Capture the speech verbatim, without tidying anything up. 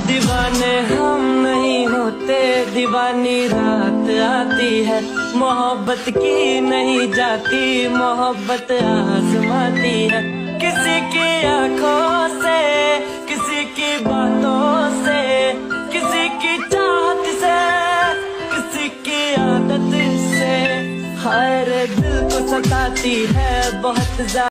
दीवाने हम नहीं होते, दीवानी रात आती है। मोहब्बत की नहीं जाती, मोहब्बत आजमाती है। किसी की आंखों से, किसी की बातों से, किसी की चाहत से, किसी की आदत से, हर दिल को सताती है बहुत ज्यादा।